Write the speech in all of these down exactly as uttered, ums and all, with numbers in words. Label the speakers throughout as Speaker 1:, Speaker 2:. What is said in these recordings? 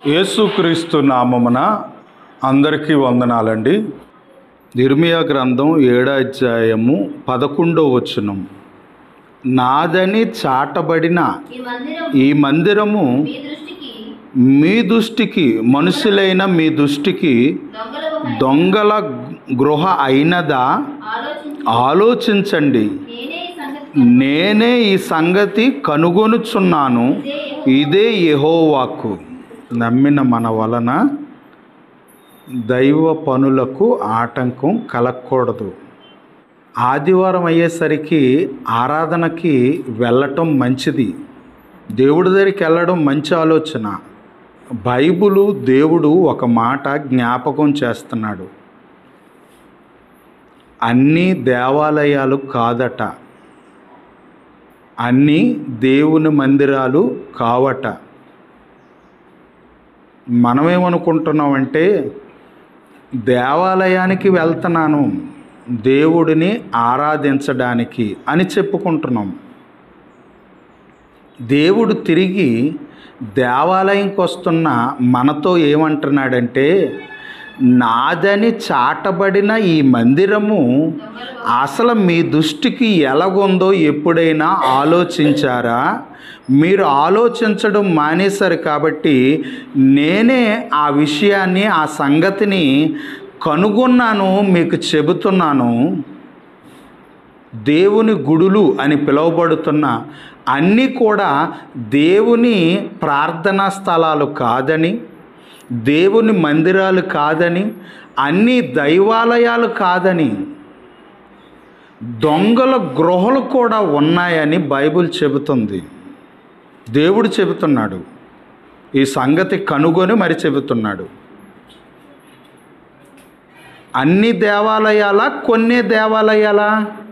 Speaker 1: యేసుక్రీస్తు నామమున అందరికీ వందనాలండి. ఇర్మియా గ్రంథం ఏడో అధ్యాయము పదకొండో వచనం. నాదని చాటబడిన ఈ మందిరము మీ దృష్టికి, మనుషులైన మీ దృష్టికి దొంగల గృహ అయినదా? ఆలోచించండి. నేనే ఈ సంగతి కనుగొనుచున్నాను. ఇదే యెహోవాకు. నమ్మిన మన వలన దైవ పనులకు ఆటంకం కలగకూడదు. ఆదివారం అయ్యేసరికి ఆరాధనకి వెళ్ళటం మంచిది. దేవుడి దగ్గరికి వెళ్ళడం మంచి ఆలోచన. బైబిలు దేవుడు ఒక మాట జ్ఞాపకం చేస్తున్నాడు. అన్ని దేవాలయాలు కాదట, అన్ని దేవుని మందిరాలు కావట. మనమేమనుకుంటున్నామంటే దేవాలయానికి వెళ్తున్నాను దేవుడిని ఆరాధించడానికి అని చెప్పుకుంటున్నాం. దేవుడు తిరిగి దేవాలయంకి వస్తున్న మనతో ఏమంటున్నాడంటే, నాదని చాటబడిన ఈ మందిరము అసలు మీ దృష్టికి ఎలాగుందో ఎప్పుడైనా ఆలోచించారా? మీరు ఆలోచించడం మానేశారు కాబట్టి నేనే ఆ విషయాన్ని, ఆ సంగతిని కనుగొన్నాను, మీకు చెబుతున్నాను. దేవుని గుడులు అని పిలువబడుతున్న అన్నీ కూడా దేవుని ప్రార్థనా స్థలాలు కాదని, దేవుని మందిరాలు కాదని, అన్ని దైవాలయాలు కాదని, దొంగల గృహలు కూడా ఉన్నాయని బైబిల్ చెబుతుంది. దేవుడు చెబుతున్నాడు. ఈ సంగతి కనుగొని మరి చెబుతున్నాడు. అన్ని దేవాలయాలా, కొన్ని దేవాలయాలా?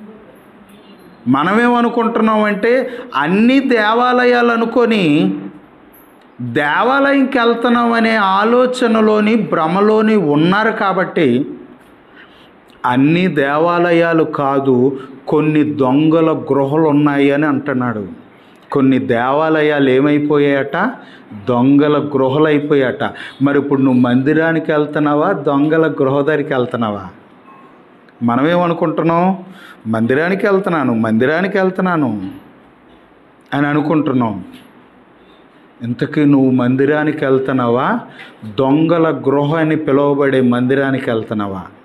Speaker 1: మనమేమనుకుంటున్నామంటే అన్ని దేవాలయాలు అనుకొని దేవాలయంకి వెళ్తున్నాం అనే ఆలోచనలోని, భ్రమలోని ఉన్నారు. కాబట్టి అన్ని దేవాలయాలు కాదు, కొన్ని దొంగల గృహలు ఉన్నాయి అని అంటున్నాడు. కొన్ని దేవాలయాలు ఏమైపోయాయట? దొంగల గృహలు అయిపోయాట. మరి ఇప్పుడు నువ్వు మందిరానికి వెళ్తున్నావా, దొంగల గృహ దగ్గరికి వెళ్తున్నావా? మనమేమనుకుంటున్నాం? మందిరానికి వెళ్తున్నాను మందిరానికి వెళ్తున్నాను అని అనుకుంటున్నాం. ఇంతకీ నువ్వు మందిరానికి వెళ్తున్నావా, దొంగల గృహ అని పిలువబడే మందిరానికి వెళ్తున్నావా?